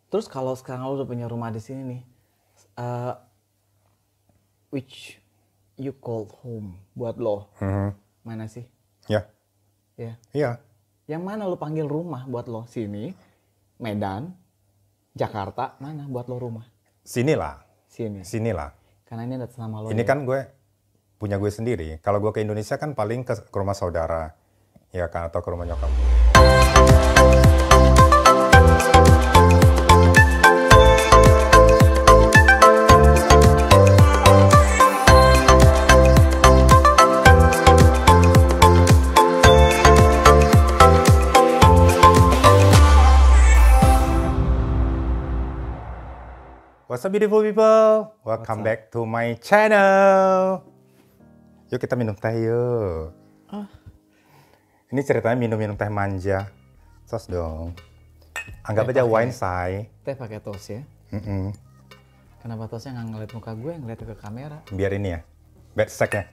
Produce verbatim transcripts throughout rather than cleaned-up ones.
Terus kalau sekarang lo udah punya rumah di sini nih, uh, which you call home buat lo, Mm-hmm. mana sih? Ya. Ya. Iya. Yang mana lo panggil rumah buat lo? Sini, Medan, Jakarta, mana buat lo rumah? Sinilah. Sini. Sinilah. Karena ini atas nama lo. Ini ya? kan gue punya gue sendiri. Kalau gue ke Indonesia kan paling ke, ke rumah saudara, ya kan, atau ke rumah nyokap. What's up beautiful people? Welcome back to my channel. Yuk kita minum teh yuk. Ah. Ini ceritanya minum-minum teh manja. Sos dong. Anggap aja wine say. Teh pakai tos ya? Mm-mm. Kenapa tosnya nggak ngeliat muka gue, ngeliat ke kamera? Biar ini ya, bad sec ya.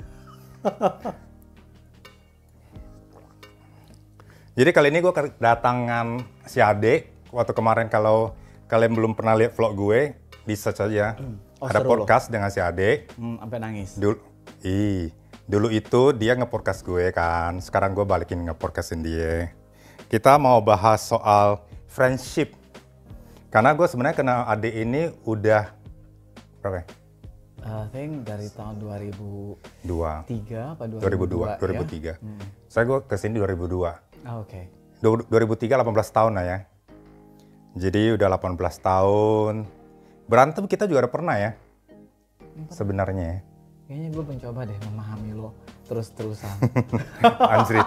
Jadi kali ini gue kedatangan si Ade. Waktu kemarin kalau kalian belum pernah lihat vlog gue, bisa saja. Oh, ada seru podcast loh dengan si Ade. Hmm, sampai nangis. Dulu, ih, dulu itu dia nge-podcast gue kan. Sekarang gue balikin nge-podcastin dia. Kita mau bahas soal friendship. Karena gue sebenarnya kenal Ade ini udah berapa ya? Uh, I think dari tahun dua ribu Dua. tiga apa dua ribu dua, dua ribu tiga. Ya? Hmm. Saya gue kesini dua ribu dua. Oh, oke. Okay. dua ribu tiga, delapan belas tahun lah ya. Jadi udah delapan belas tahun. Berantem kita juga udah pernah ya. Sebenarnya ya. Kayaknya gue mencoba deh memahami lo terus-terusan. Anjrit.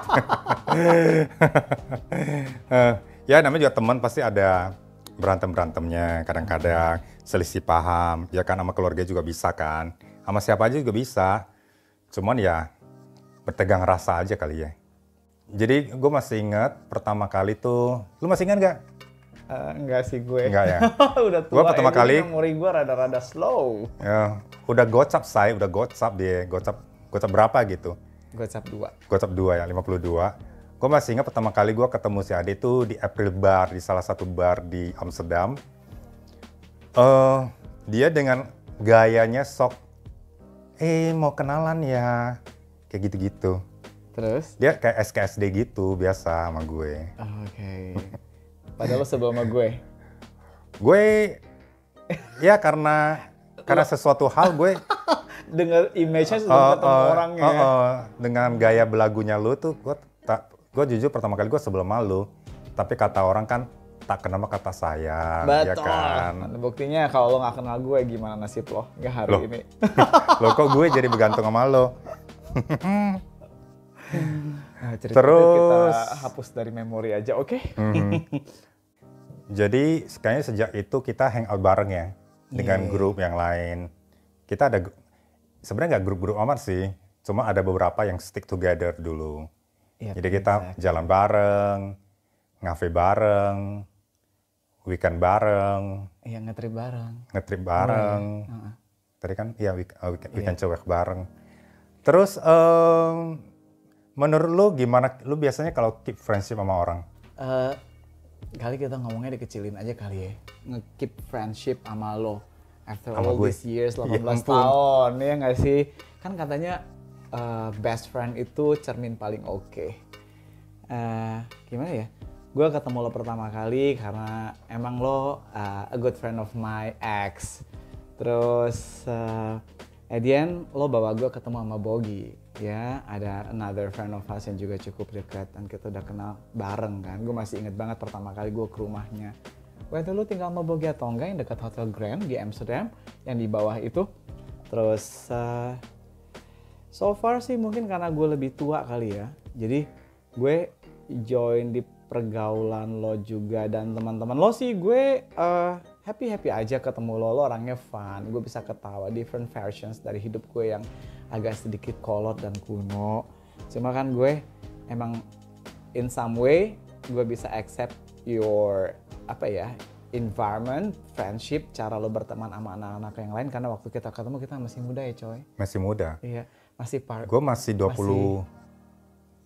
uh, ya namanya juga teman pasti ada berantem-berantemnya. Kadang-kadang selisih paham. Ya kan sama keluarga juga bisa kan. Sama siapa aja juga bisa. Cuman ya bertegang rasa aja kali ya. Jadi gue masih ingat pertama kali tuh. Lu masih ingat gak? Uh, enggak sih gue. Enggak ya. Udah tua. Gue pertama eh, kali. Memori gue rada-rada slow. Ya, udah gocap say, udah gocap dia. Gocap, gocap berapa gitu? Gocap dua. Gocap dua ya, lima puluh dua. Gue masih ingat pertama kali gue ketemu si Ade itu di April Bar, di salah satu bar di Amsterdam. Uh, dia dengan gayanya sok, eh mau kenalan ya, kayak gitu-gitu. Terus? Dia kayak S K S D gitu, biasa sama gue. Oh, oke. Okay. Padahal lo sebelum sama gue. Gue, ya karena karena sesuatu hal gue dengar image-nya sebelum uh, ketemu uh, orangnya. Uh, uh, dengan gaya belagunya lu tuh, gue tak, gue jujur pertama kali gue sebelum malu. Tapi kata orang kan tak kenal maka kata sayang, Betul. ya kan. Buktinya kalau lo nggak kenal gue, gimana nasib lo? Nggak hari Loh. ini. Lo kok gue jadi bergantung sama lo? Nah, cerita Terus itu kita hapus dari memori aja, oke? Okay? Mm-hmm. Jadi kayaknya sejak itu kita hangout bareng ya dengan Yeah. grup yang lain. Kita ada sebenarnya nggak grup-grup amat sih, cuma ada beberapa yang stick together dulu. Yep, Jadi kita exactly. jalan bareng, ngafe bareng, weekend bareng, Iya, ngetrip bareng. ngetrip bareng. Oh, iya. Uh-uh. Tadi kan iya week- uh, weekend, weekend Iya. cewek bareng. Terus um, menurut lu gimana? Lu biasanya kalau keep friendship sama orang? Uh, kali kita ngomongnya dikecilin aja kali ya. Nge-keep friendship sama lo. After Sama all gue. these years, Ya delapan belas ampun. tahun. Ya nggak sih? Kan katanya uh, best friend itu cermin paling oke. Okay. Uh, gimana ya? Gue ketemu lo pertama kali karena emang lo uh, a good friend of my ex. Terus uh, at the end lo bawa gue ketemu sama Bogi. Ya, ada another friend of us yang juga cukup dekat dan kita udah kenal bareng kan. Gue masih inget banget pertama kali gue ke rumahnya. Waktu lu tinggal sama Bogi atau enggak yang dekat Hotel Grand di Amsterdam yang di bawah itu. Terus uh, so far sih mungkin karena gue lebih tua kali ya. Jadi gue join di pergaulan lo juga dan teman-teman lo sih gue uh, happy-happy aja ketemu lo. Lo orangnya fun, gue bisa ketawa different versions dari hidup gue yang agak sedikit kolot dan kuno. Cuma kan gue emang in some way gue bisa accept your apa ya environment, friendship, cara lo berteman sama anak-anak yang lain karena waktu kita ketemu kita masih muda ya coy. Masih muda. Iya, masih part. Gue masih dua puluh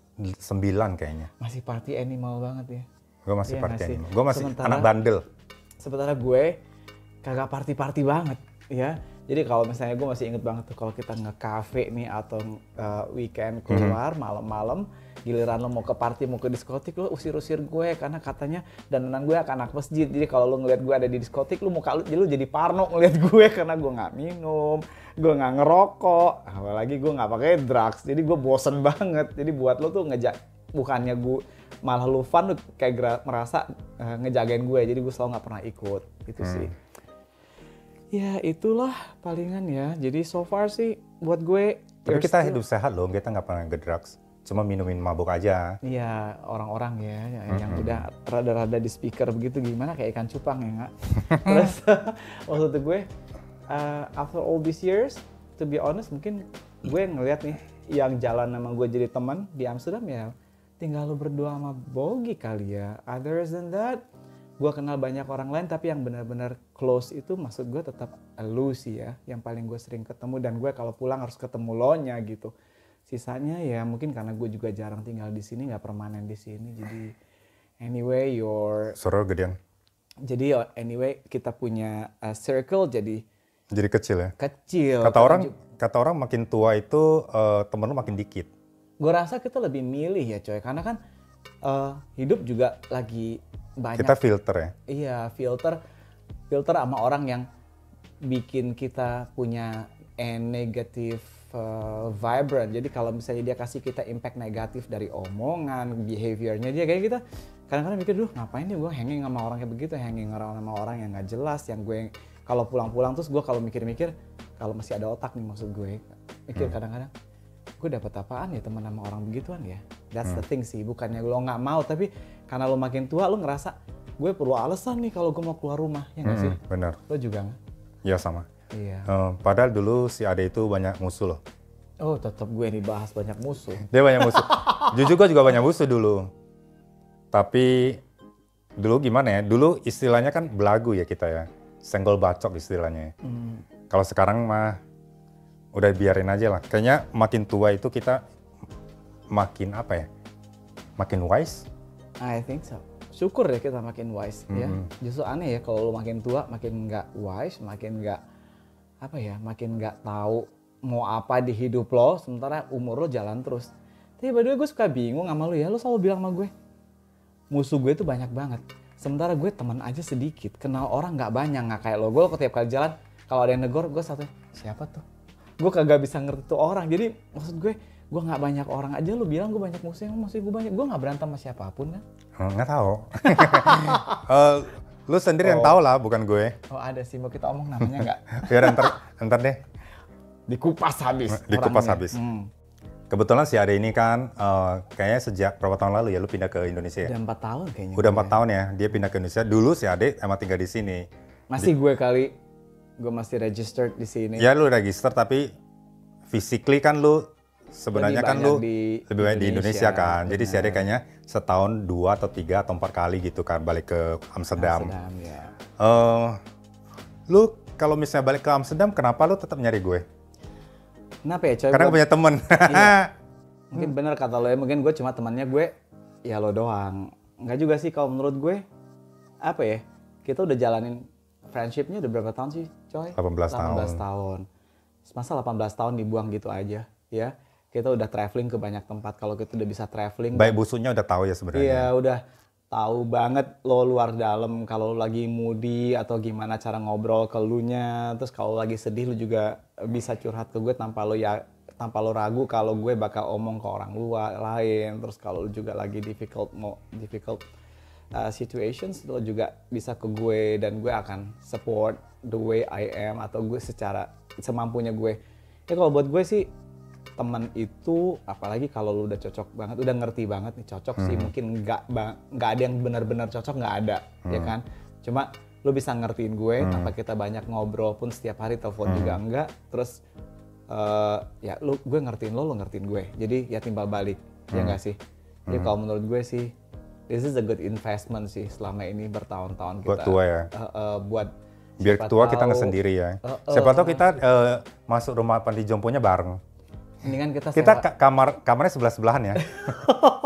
sembilan kayaknya. Masih party animal banget ya. Gue masih Iya party nggak sih? animal. Gue masih Sementara- anak bandel. sementara gue kagak party-party banget ya. Jadi kalau misalnya gue masih inget banget tuh kalau kita nge-cafe nih atau uh, weekend keluar mm-hmm. malam-malam, giliran lo mau ke party, mau ke diskotik, lo usir-usir gue karena katanya dandanan gue akan anak masjid. Jadi kalau lo ngeliat gue ada di diskotik, lo muka lo, lo jadi parno ngeliat gue karena gue nggak minum, gue nggak ngerokok, apalagi gue nggak pakai drugs. Jadi gue bosen banget. Jadi buat lo tuh ngejak, bukannya gue malah lo fun, lo kayak gra- merasa uh, ngejagain gue. Jadi gue selalu nggak pernah ikut, gitu hmm. sih. Ya itulah palingan ya. Jadi so far sih buat gue. Tapi kita still... hidup sehat loh, kita nggak pernah ngedrugs. Cuma minumin mabuk aja. Iya, orang-orang ya mm-hmm. yang udah rada-rada di speaker begitu gimana kayak ikan cupang ya nggak? Terus maksud gue, uh, after all these years, to be honest mungkin gue ngeliat nih yang jalan sama gue jadi teman di Amsterdam ya tinggal lu berdua sama Bogi kali ya. Other than that, gue kenal banyak orang lain tapi yang benar-benar close itu maksud gue tetap lu sih ya. Yang paling gue sering ketemu dan gue kalau pulang harus ketemu lo nya gitu. Sisanya ya mungkin karena gue juga jarang tinggal di sini, nggak permanen di sini. Jadi anyway your Soror gedean. Jadi anyway kita punya uh, circle jadi jadi kecil ya. Kecil. Kata orang juga, kata orang makin tua itu uh, temen lu makin dikit. Gue rasa kita lebih milih ya coy, karena kan uh, hidup juga lagi banyak. Kita filter ya. Iya filter, filter sama orang yang bikin kita punya a negative Uh, vibrant. Jadi kalau misalnya dia kasih kita impact negatif dari omongan, behaviornya dia kayak kita kadang-kadang mikir, duh ngapain nih gue hanging sama orang kayak begitu, hanging sama orang yang nggak jelas, yang gue kalau pulang-pulang terus gue kalau mikir-mikir, kalau masih ada otak nih maksud gue, mikir hmm. kadang-kadang, gue dapat apaan ya teman sama orang begituan ya. That's hmm. the thing sih, bukannya lo nggak mau, tapi karena lo makin tua lo ngerasa gue perlu alasan nih kalau gue mau keluar rumah, ya nggak hmm, sih? Benar. Lo juga nggak? Ya sama. Iya. Uh, padahal dulu si Ade itu banyak musuh loh. Oh, tetap gue dibahas banyak musuh. Dia banyak musuh. Jujur gue juga banyak musuh dulu. Tapi dulu gimana ya? Dulu istilahnya kan belagu ya kita ya. Senggol bacok istilahnya. Hmm. Kalau sekarang mah udah biarin aja lah. Kayaknya makin tua itu kita makin apa ya? Makin wise. I think so. Syukur ya kita makin wise mm-hmm. ya. Justru aneh ya kalau lu makin tua makin nggak wise, makin nggak apa ya, makin nggak tahu mau apa di hidup lo, sementara umur lo jalan terus. Tapi by the way gue suka bingung sama lo ya, lo selalu bilang sama gue, musuh gue itu banyak banget. Sementara gue teman aja sedikit, kenal orang nggak banyak, nggak kayak lo. Gue setiap kali jalan, kalau ada yang negor, gue satu, siapa tuh? Gue kagak bisa ngerti tuh orang. Jadi maksud gue, gue nggak banyak orang aja, lo bilang gue banyak musuh, yang maksud gue banyak. Gue nggak berantem sama siapapun kan? Nggak tahu. uh, Lu sendiri oh. yang tahu lah, bukan gue. Oh ada sih, mau kita omong namanya nggak? Biar ntar, ntar deh. Dikupas habis. Dikupas habis. Hmm. Kebetulan si Ade ini kan uh, kayaknya sejak berapa tahun lalu ya lu pindah ke Indonesia ya? Udah empat tahun kayaknya. Udah empat tahun ya, dia pindah ke Indonesia. Dulu si Ade emang tinggal di sini. Masih di, gue kali, gue masih registered di sini. Ya lu register tapi physically kan lu sebenarnya kan lu di lebih banyak di Indonesia kan. Bener. Jadi si Ade kayaknya setahun dua atau tiga atau empat kali gitu kan balik ke Amsterdam. Amsterdam ya. Uh, lu kalau misalnya balik ke Amsterdam, kenapa lu tetap nyari gue? Kenapa ya coy? Karena gue punya temen. Iya. Mungkin bener kata lo ya, mungkin gue cuma temannya gue, ya lo doang. Enggak juga sih kalau menurut gue, apa ya, kita udah jalanin friendship-nya udah berapa tahun sih coy? delapan belas tahun. delapan belas tahun. Masa delapan belas tahun dibuang gitu aja ya? Kita udah traveling ke banyak tempat. Kalau kita udah bisa traveling, baik busuknya udah tahu ya sebenarnya. Iya, udah tahu banget lo luar dalam kalau lagi moody atau gimana cara ngobrol ke lunya. Terus kalau lagi sedih lo juga bisa curhat ke gue tanpa lo ya tanpa lo ragu kalau gue bakal omong ke orang luar lain. Terus kalau lo juga lagi difficult mau difficult uh, situations, lo juga bisa ke gue dan gue akan support the way I am atau gue secara semampunya gue. Ya kalau buat gue sih teman itu, apalagi kalau lu udah cocok banget, udah ngerti banget nih cocok hmm. sih, mungkin nggak nggak ada yang benar-benar cocok, nggak ada, hmm. ya kan? Cuma lu bisa ngertiin gue hmm. tanpa kita banyak ngobrol pun setiap hari, telepon hmm. juga enggak, terus uh, ya lu gue ngertiin lo, lo ngertiin gue, jadi ya timbal balik, hmm. ya nggak sih? Jadi hmm. kalau menurut gue sih, this is a good investment sih selama ini bertahun-tahun kita. Buat tua ya? Uh, uh, buat biar tua kita nggak sendiri ya. Uh, uh, siapa tahu kita uh, masuk rumah panti jomponya bareng. Mendingan kita kita ka- kamar kamarnya sebelah sebelahan ya.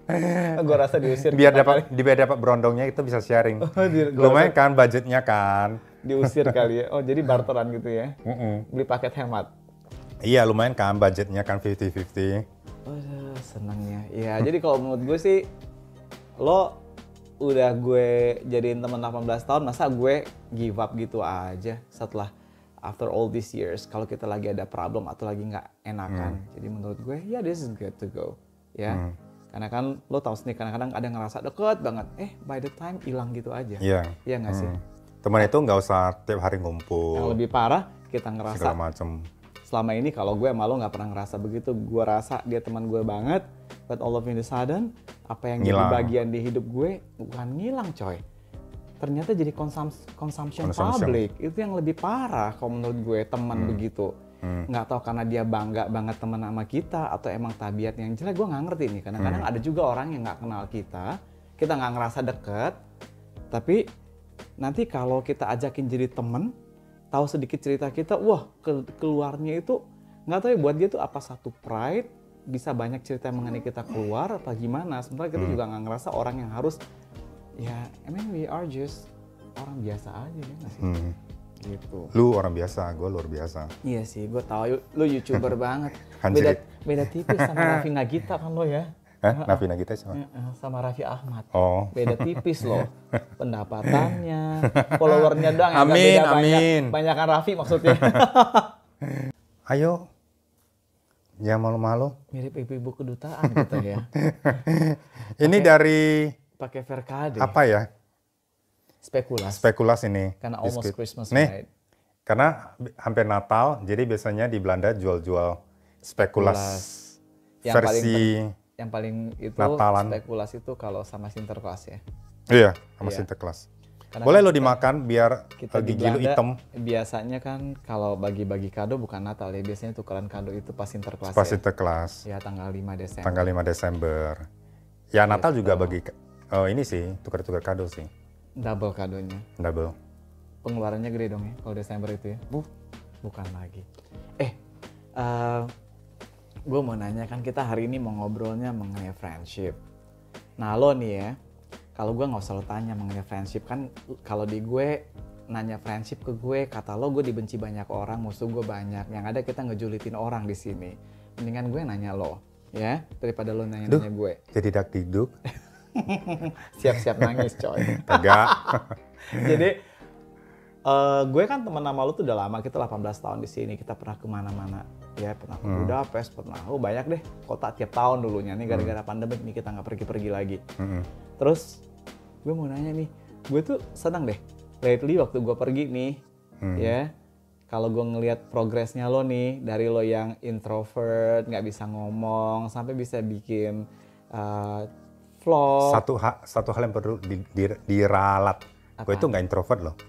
Gue rasa diusir. Biar kita dapat, kali. biar dapat berondongnya itu bisa sharing. Oh, di- gua Lumayan rasa kan budgetnya kan. diusir kali ya. Oh jadi barteran gitu ya. Mm-mm. Beli paket hemat. Iya lumayan kan budgetnya kan fifty fifty. Waduh, senangnya. Ya, jadi kalau menurut gue sih, lo udah gue jadiin teman delapan belas tahun, masa gue give up gitu aja setelah after all these years. Kalau kita lagi ada problem atau lagi nggak enakan. Hmm. Jadi menurut gue, ya this is good to go. Ya, hmm. Karena kan lo tahu sendiri, kadang-kadang ada ngerasa deket banget. Eh, by the time hilang gitu aja. Iya. Iya nggak hmm. sih? Teman itu nggak usah tiap hari ngumpul. Yang lebih parah, kita ngerasa segala macam. Selama ini kalau gue sama lo nggak pernah ngerasa begitu, gue rasa dia teman gue banget, but all of a sudden, apa yang ngilang. jadi bagian di hidup gue bukan ngilang coy. Ternyata jadi konsums consumption, consumption public, itu yang lebih parah kalau menurut gue teman hmm. begitu. Hmm. Nggak tahu karena dia bangga banget teman sama kita, atau emang tabiat yang jelek, gue nggak ngerti nih. Kadang-kadang hmm. ada juga orang yang nggak kenal kita, kita nggak ngerasa deket, tapi nanti kalau kita ajakin jadi teman, tahu sedikit cerita kita, wah ke keluarnya itu nggak tahu ya buat dia tuh apa satu pride, bisa banyak cerita mengenai kita keluar apa gimana. Sementara kita hmm. juga nggak ngerasa orang yang harus, ya I mean we are just orang biasa aja ya nggak sih? Hmm. Gitu. Lu orang biasa, gue luar biasa. Iya sih, gue tahu lu YouTuber banget. Beda beda tipis sama Raffi Nagita kan lo ya. Hah? Raffi Nagita sama? Sama Raffi Ahmad. Oh. Beda tipis loh. Pendapatannya, followernya doang. Amin, beda amin. Banyak, banyakan Raffi maksudnya. Ayo. Ya malu-malu. Mirip ibu-ibu kedutaan gitu ya. Ini pake, dari... Pakai Verkade. Apa ya? Spekulas. Spekulas ini. Karena almost biskuit. Christmas, nih, right? Karena hampir Natal, jadi biasanya di Belanda jual-jual spekulas. Spekulas. Yang versi... Paling Yang paling itu Natalan. Spekulas itu kalau sama Sinterklas ya. Iya, sama iya. Sinterklas. Karena boleh lo dimakan biar kita gigi lu hitam. Biasanya kan kalau bagi-bagi kado bukan Natal ya, biasanya tukeran kado itu pas Sinterklas. Pas ya. Sinterklas. Ya tanggal lima Desember. Tanggal lima Desember. Ya Natal gitu. Juga bagi oh ini sih tukar-tukar kado sih. Double kadonya. Double. Pengeluarannya gede dong ya kalau Desember itu ya. Bu, bukan lagi. Eh, uh, gue mau nanya kan kita hari ini mau ngobrolnya mengenai friendship. Nah lo nih ya, kalau gue nggak usah lo tanya mengenai friendship kan, kalau di gue nanya friendship ke gue, kata lo gue dibenci banyak orang, musuh gue banyak. Yang ada kita ngejulitin orang di sini. Mendingan gue nanya lo, ya daripada lo nanya-nanya gue. Jadi dak diduk. Siap-siap nangis coy. Enggak. Jadi uh, gue kan temen sama lo tuh udah lama, kita delapan belas tahun di sini, kita pernah kemana-mana. Ya pernah ke hmm. Budapest, pernah, oh banyak deh kota tiap tahun dulunya. Nih gara-gara hmm. pandemik nih kita nggak pergi-pergi lagi. Hmm. Terus gue mau nanya nih, gue tuh senang deh. Lately waktu gue pergi nih, hmm. ya kalau gue ngelihat progresnya lo nih, dari lo yang introvert, nggak bisa ngomong, sampai bisa bikin uh, vlog. Satu hal, satu hal yang perlu di, di, diralat. Gue itu nggak introvert loh.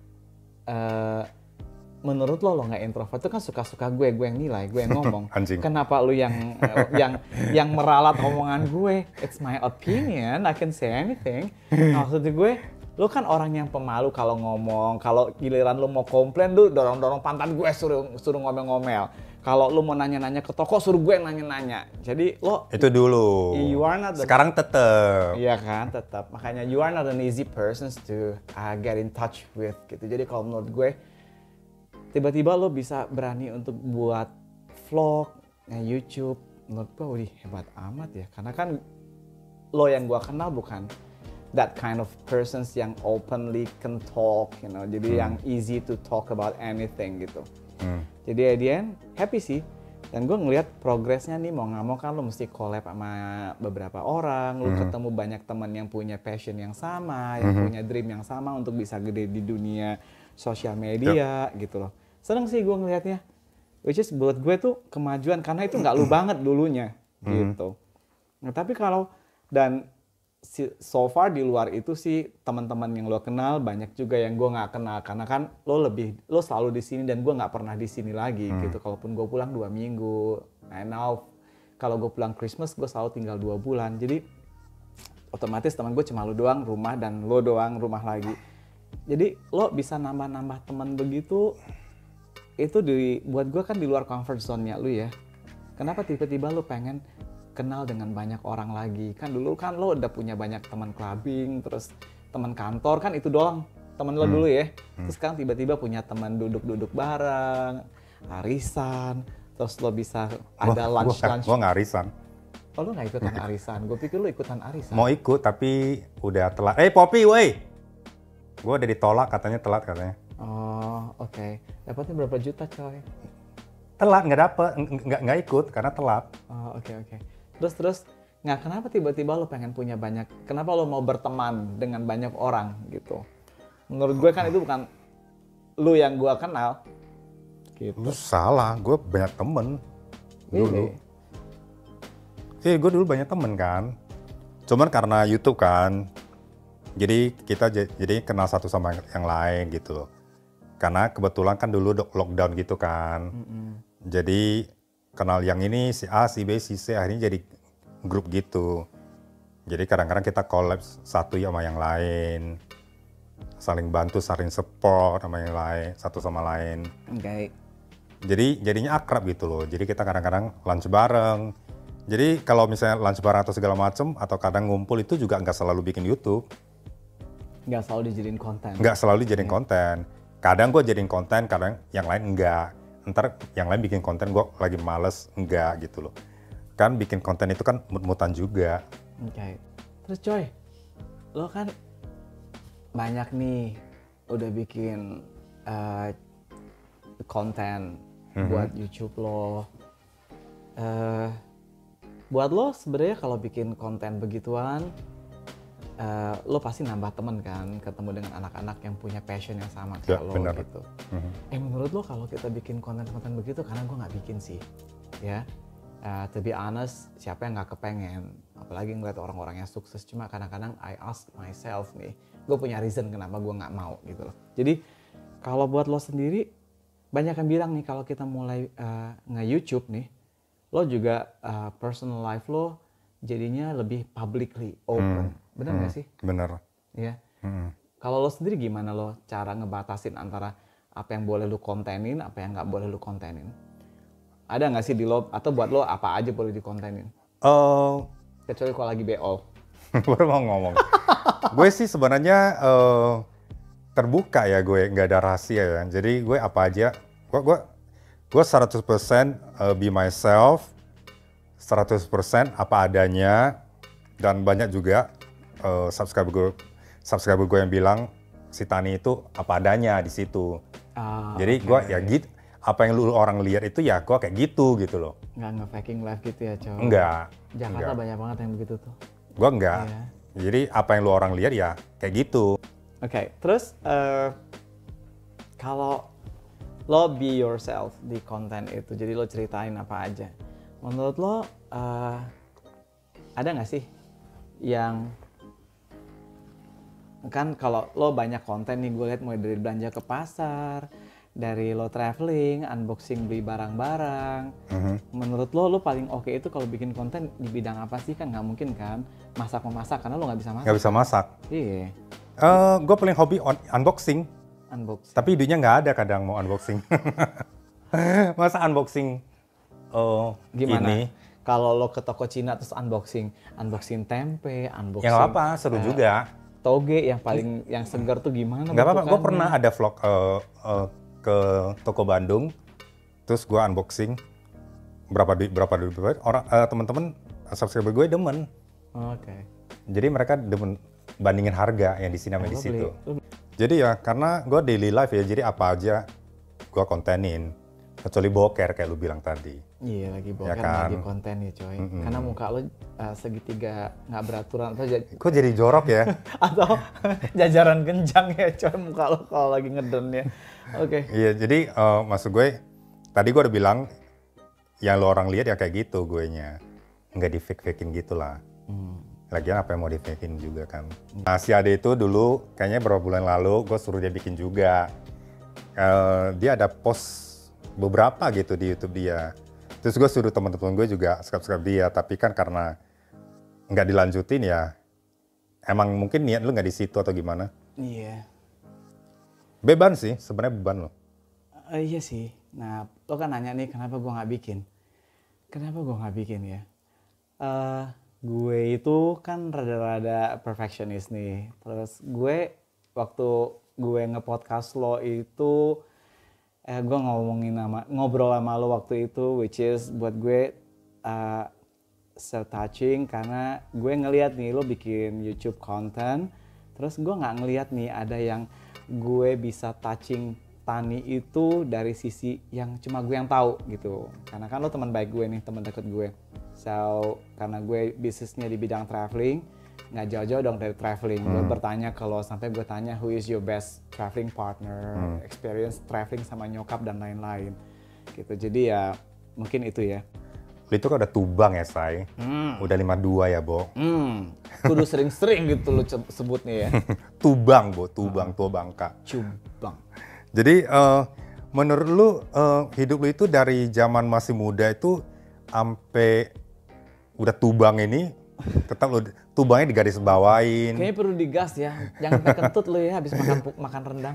Uh, Menurut lo lo nggak introvert itu kan suka-suka gue, gue yang nilai, gue yang ngomong. Anjing. Kenapa lo yang uh, yang yang meralat omongan gue? It's my opinion, I can say anything. Nah, maksudnya gue, lo kan orang yang pemalu kalau ngomong. Kalau giliran lo mau komplain, lo dorong-dorong pantat gue suruh suruh ngomel-ngomel. Kalau lo mau nanya-nanya ke toko, suruh gue yang nanya-nanya. Jadi lo itu dulu. You are not the, sekarang tetep. Iya kan, tetap. Makanya you are not an easy person to uh, get in touch with gitu. Jadi kalau menurut gue, tiba-tiba lo bisa berani untuk buat vlog, YouTube, menurut gue, wih hebat amat ya. Karena kan lo yang gue kenal bukan that kind of persons yang openly can talk, you know. Jadi hmm. yang easy to talk about anything gitu. Hmm. Jadi at the end, happy sih. Dan gue ngeliat progresnya nih, mau nggak mau kan lo mesti collab sama beberapa orang, lo hmm. ketemu banyak teman yang punya passion yang sama, yang hmm. punya dream yang sama untuk bisa gede di dunia sosial media yep. gitu loh. Seneng sih gue ngelihatnya, which is buat gue tuh kemajuan karena itu nggak lu banget dulunya gitu. Nah, tapi kalau dan si, so far di luar itu sih teman-teman yang lo kenal banyak juga yang gue nggak kenal karena kan lo lebih lo selalu di sini dan gue nggak pernah di sini lagi hmm. gitu. Kalaupun gue pulang dua minggu, and now kalau gue pulang Christmas gue selalu tinggal dua bulan. Jadi otomatis teman gue cuma lo doang rumah dan lo doang rumah lagi. Jadi lo bisa nambah-nambah teman begitu. Itu di, buat gue kan di luar comfort zone-nya lu ya. Kenapa tiba-tiba lu pengen kenal dengan banyak orang lagi. Kan dulu kan lo udah punya banyak teman clubbing, terus teman kantor kan itu doang teman lo Hmm. dulu ya. Hmm. Terus sekarang tiba-tiba punya teman duduk-duduk bareng, arisan, terus lo bisa ada Gua- lunch gua, lunch. Gua nggak arisan. Oh lo nggak ikutan arisan? Gue pikir lo ikutan arisan. Mau ikut tapi udah telat. Eh Poppy, woi. Gue udah ditolak katanya telat katanya. Oh oke. Dapatnya berapa juta coy? Telat nggak dapet, ng- nggak nggak ikut karena telat. Oh oke oke. Terus terus nggak kenapa tiba-tiba lo pengen punya banyak? Kenapa lo mau berteman dengan banyak orang gitu? Menurut gue kan itu bukan lu yang gue kenal. Gitu. Lu salah, gue banyak temen dulu. Ini. Sih, gue dulu banyak temen kan. Cuman karena YouTube kan, jadi kita j- jadi kenal satu sama yang lain gitu loh. Karena kebetulan kan dulu do- lockdown gitu kan. Mm-mm. Jadi kenal yang ini si A, si B, si C, akhirnya jadi grup gitu. Jadi kadang-kadang kita collab satu sama yang lain. Saling bantu, saling support sama yang lain, satu sama lain. Oke. Jadi jadinya akrab gitu loh. Jadi kita kadang-kadang lunch bareng. Jadi kalau misalnya lunch bareng atau segala macem, atau kadang ngumpul itu juga nggak selalu bikin YouTube. Nggak selalu dijadiin konten. Nggak selalu jadiin konten. Kadang gue jadiin konten, kadang yang lain enggak. Ntar yang lain bikin konten, gue lagi males, enggak gitu loh. Kan bikin konten itu kan mut-mutan juga. Oke. Terus coy, lo kan banyak nih udah bikin uh, konten Mhm. buat YouTube lo. Uh, buat lo sebenarnya kalau bikin konten begituan, uh, lo pasti nambah temen kan, ketemu dengan anak-anak yang punya passion yang sama Ya, kayak lo benar. gitu. Mhm. Eh menurut lo kalau kita bikin konten-konten begitu, karena gue nggak bikin sih, ya. Uh, to be honest, siapa yang nggak kepengen? Apalagi ngeliat orang-orang yang sukses. Cuma kadang-kadang I ask myself nih, gue punya reason kenapa gue nggak mau gitu loh. Jadi kalau buat lo sendiri, banyak yang bilang nih kalau kita mulai uh, nge-YouTube nih, lo juga uh, personal life lo jadinya lebih publicly open. Bener nggak Hmm, sih? Bener. Ya. Hmm. Kalau lo sendiri gimana lo cara ngebatasin antara apa yang boleh lo kontenin, apa yang nggak boleh lo kontenin? Ada nggak sih di lo, atau buat lo apa aja boleh dikontenin? Oh, Kecuali kalau lagi B O. baru mau ngomong. Gue sih sebenarnya eh, terbuka ya, gue nggak ada rahasia ya. Jadi gue apa aja, gue gue gue seratus persen eh, be myself, seratus persen apa adanya, dan banyak juga eh, subscriber gue subscriber gue yang bilang si Tani itu apa adanya di situ. Ah, Jadi oke. gue ya gitu, apa yang lu orang lihat itu ya gue kayak gitu gitu loh. Nggak nge-faking live gitu ya, cow. Enggak. Jakarta enggak. banyak banget yang begitu tuh. Gue enggak. Iya. Jadi apa yang lu orang lihat ya kayak gitu. Oke, terus eh, kalau lo be yourself di konten itu, jadi lo ceritain apa aja. Menurut lo eh, ada nggak sih yang kan kalau lo banyak konten nih, gue lihat mulai dari belanja ke pasar, dari lo traveling, unboxing beli barang-barang. Mhm. Menurut lo, lo paling oke itu kalau bikin konten di bidang apa sih? Kan nggak mungkin kan masak memasak karena lo nggak bisa masak. Nggak bisa masak. Iya, Eh, gue paling hobi on- unboxing, unboxing. tapi idenya nggak ada kadang mau unboxing. Masa unboxing eh, Gimana? ini? Kalau lo ke toko Cina terus unboxing, unboxing tempe, unboxing Ya nggak apa-apa, seru eh, juga. toge yang paling yang segar tuh gimana? Nggak apa-apa, gue bentukannya? pernah ada vlog eh, eh, ke toko Bandung, terus gue unboxing berapa duit berapa duit berapa, orang eh, teman-teman subscriber gue demen. Oke. Jadi mereka demen bandingin harga yang di sini sama Lo di beli- situ. lo- Jadi ya karena gue daily life ya, jadi apa aja gue kontenin. Kecuali boker kayak lu bilang tadi. Iya lagi Ya boker kan? lagi konten ya coy. Mm-mm. Karena muka lo uh, segitiga nggak beraturan atau ja- Kok jadi jorok ya? atau jajaran genjang ya coy muka lo kalau lagi ngeden ya. Oke. Iya, jadi eh, maksud gue, tadi gue udah bilang, yang lo orang lihat ya kayak gitu gue nya. Nggak di fake-fakein gitu lah. Hmm. Lagian apa yang mau di fakein juga kan. Nah si Ade itu dulu, kayaknya beberapa bulan lalu, gue suruh dia bikin juga. Eh, dia ada post beberapa gitu di YouTube dia. Terus gue suruh teman-teman gue juga subscribe dia, tapi kan karena nggak dilanjutin ya, emang mungkin niat lu nggak di situ atau gimana? Iya. Beban sih, sebenarnya beban lo. Eh, iya sih. Nah lo kan nanya nih kenapa gua nggak bikin? Kenapa gua nggak bikin ya? Uh, gue itu kan rada-rada perfectionist nih. Terus gue waktu gue nge-podcast lo itu, eh, gue ngomongin nama, ngobrol sama lo waktu itu, which is buat gue uh, so touching karena gue ngeliat nih lo bikin YouTube content, terus gue nggak ngeliat nih ada yang gue bisa touching Tani itu dari sisi yang cuma gue yang tahu gitu. Karena kan lo teman baik gue nih, teman deket gue. So, karena gue bisnisnya di bidang traveling, nggak jauh-jauh dong dari traveling. Hmm. Gue bertanya kalau sampai gue tanya who is your best traveling partner, hmm. experience traveling sama nyokap dan lain-lain. Gitu. Jadi ya mungkin itu ya. Itu kan udah Tubang ya, Say. Hmm. Udah lima dua ya, Bo. Hmm. Kudu sering-sering gitu lo sebutnya ya. Tubang, Bo. Tubang, hmm. Tua Bangka. Cubang. Jadi uh, menurut lu uh, hidup lu itu dari zaman masih muda itu sampai udah Tubang ini tetap lu Tubangnya digaris bawain. Kayaknya perlu digas ya. Jangan sampai kentut lu ya habis makan makan rendang.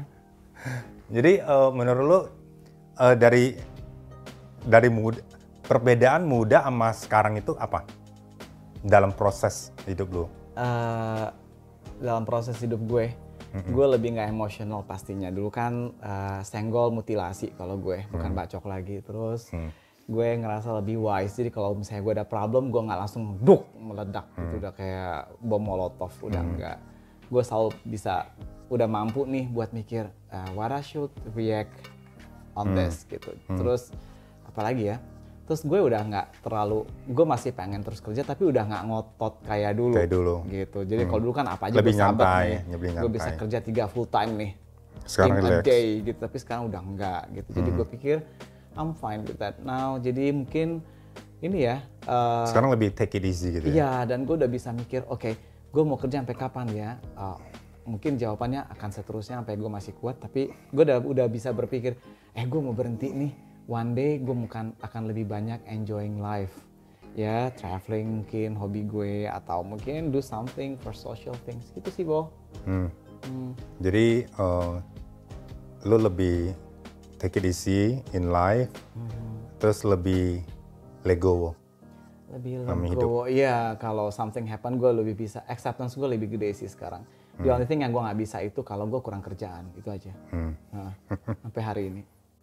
Jadi uh, menurut lu uh, dari dari muda, perbedaan muda sama sekarang itu apa? Dalam proses hidup lu? Uh, dalam proses hidup gue. Mm-hmm. Gue lebih nggak emosional pastinya. Dulu kan uh, senggol mutilasi kalau gue, bukan mm. bacok lagi. Terus mm. gue ngerasa lebih wise. Jadi kalau misalnya gue ada problem, gue nggak langsung duk meledak mm. gitu. Udah kayak bom molotov, udah mm. enggak. Gue selalu bisa, udah mampu nih buat mikir, uh, what I should react on mm. this gitu. Mm. Terus apalagi ya? Terus gue udah nggak terlalu, gue masih pengen terus kerja tapi udah nggak ngotot kayak dulu. Kayak dulu. Gitu. Jadi hmm. kalau dulu kan apa aja lebih gue nyantai, nih. Gue bisa kerja tiga full time nih. Sekarang in relax. a day gitu. Tapi sekarang udah enggak gitu. Jadi hmm. gue pikir I'm fine with that now. Jadi mungkin ini ya. Uh, sekarang lebih take it easy gitu ya. Iya, dan gue udah bisa mikir, oke, okay, gue mau kerja sampai kapan ya? Uh, mungkin jawabannya akan seterusnya sampai gue masih kuat. Tapi gue udah udah bisa berpikir, eh gue mau berhenti nih. One day gue mungkin akan lebih banyak enjoying life, ya traveling mungkin hobi gue atau mungkin do something for social things gitu sih Bo. Hmm. Hmm. Jadi uh, lo lebih take it easy in life, hmm. terus lebih legowo. Lebih legowo, iya kalau something happen gue lebih bisa, acceptance gue lebih gede sih sekarang. Hmm. The only thing yang gue nggak bisa itu kalau gue kurang kerjaan, itu aja. Hmm. Nah, sampai hari ini.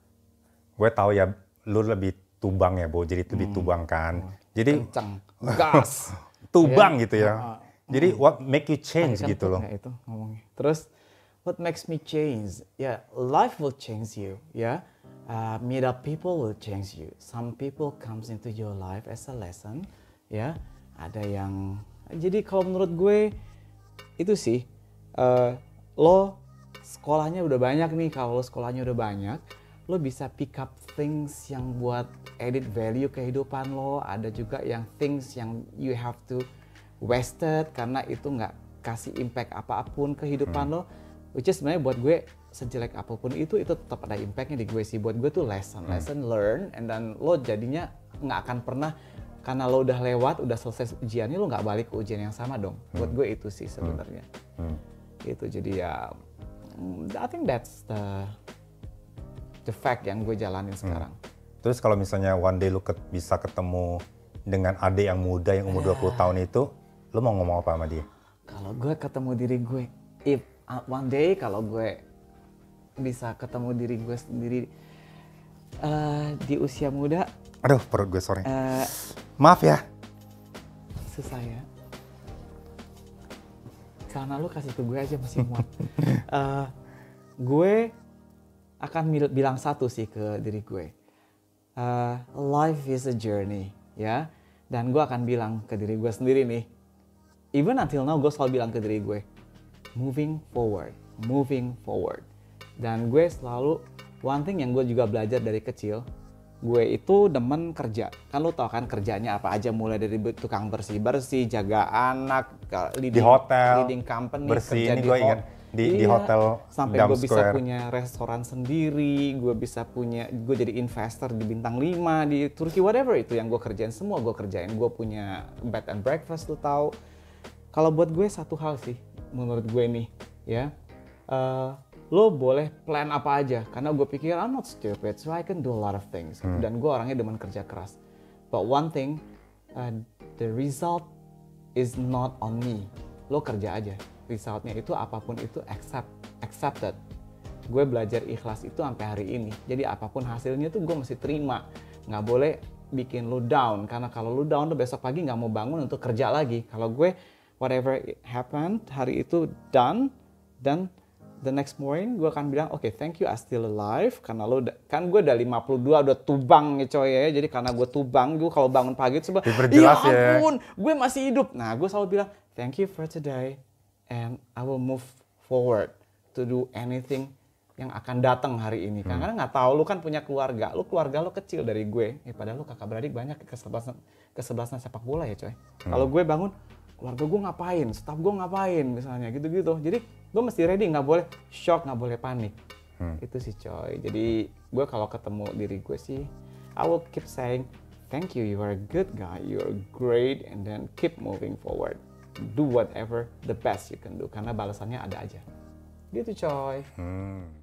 Gue tahu ya, lu lebih Tubang ya, Bo. Jadi lebih hmm. Tubang kan. Oh, jadi kencang, gas. Tubang yeah. gitu ya. Uh, uh, Jadi uh, what make you change kan gitu loh. Itu ngomongnya. Terus what makes me change? Ya, yeah, life will change you, ya. Yeah? Uh, meet up people will change you. Some people comes into your life as a lesson, ya. Yeah? Ada yang jadi kalau menurut gue itu sih uh, lo sekolahnya udah banyak nih. Kalau lo sekolahnya udah banyak, lo bisa pick up things yang buat edit value kehidupan lo. Ada juga yang things yang you have to wasted karena itu nggak kasih impact apapun kehidupan hmm. lo. Which is sebenarnya buat gue sejelek apapun itu, itu tetap ada impactnya di gue sih. Buat gue tuh lesson, hmm. lesson learn, and then lo jadinya nggak akan pernah karena lo udah lewat, udah selesai ujiannya, lo nggak balik ke ujian yang sama dong. Hmm. Buat gue itu sih sebenarnya. Hmm. Gitu, jadi ya, I think that's the the fact yang gue jalanin sekarang. Hmm. Terus kalau misalnya one day lu ke, bisa ketemu dengan adik yang muda yang umur dua puluh tahun itu, lu mau ngomong apa sama dia? Kalau gue ketemu diri gue, if uh, one day kalau gue bisa ketemu diri gue sendiri uh, di usia muda. Aduh, perut gue sorry. Uh, Maaf ya. Susah ya. Karena lu kasih ke gue aja masih muat. uh, gue akan bilang satu sih ke diri gue, uh, life is a journey, ya. Dan gue akan bilang ke diri gue sendiri nih, even until now gue selalu bilang ke diri gue, moving forward, moving forward. Dan gue selalu, one thing yang gue juga belajar dari kecil, gue itu demen kerja. Kan lo tau kan kerjanya apa aja, mulai dari tukang bersih-bersih, jaga anak, di leading, hotel, leading company, bersih, kerja ini di gue ho- ingat. Di, iya, di hotel sampai Dam gue bisa Square. punya restoran sendiri, gue bisa punya, gue jadi investor di bintang lima di Turki, whatever itu yang gue kerjain, semua gue kerjain. Gue punya bed and breakfast, lu tahu. Kalau buat gue satu hal sih, menurut gue nih, ya, uh, lo boleh plan apa aja, karena gue pikir I'm not stupid, so I can do a lot of things. Hmm. Dan gue orangnya demen kerja keras. But one thing, uh, the result is not on me. Lo kerja aja, resultnya itu apapun itu accept, accepted. Gue belajar ikhlas itu sampai hari ini. Jadi apapun hasilnya tuh gue mesti terima. Nggak boleh bikin lo down, karena kalau lo down lo besok pagi nggak mau bangun untuk kerja lagi. Kalau gue whatever it happened, hari itu done, dan the next morning gue akan bilang, oke, okay, thank you, I still alive. Karena lo, kan gue udah lima puluh dua, udah tubang ya coy ya. Jadi karena gue tubang, gue kalau bangun pagi itu sebab, ya ampun, ya. gue masih hidup. Nah, gue selalu bilang, thank you for today, and I will move forward to do anything yang akan datang hari ini. Hmm. Karena nggak tahu, lu kan punya keluarga, lu keluarga lu kecil dari gue. Eh, padahal lu kakak beradik banyak, kesebelasan, kesebelasan sepak bola ya coy. Hmm. Kalau gue bangun, keluarga gue ngapain, staff gue ngapain misalnya gitu-gitu. Jadi gue mesti ready, nggak boleh shock, nggak boleh panik. Hmm. Itu sih coy. Jadi gue kalau ketemu diri gue sih, I will keep saying, thank you, you are a good guy, you are great, and then keep moving forward. Do whatever the best you can do, karena balasannya ada aja. Gitu coy. Hmm.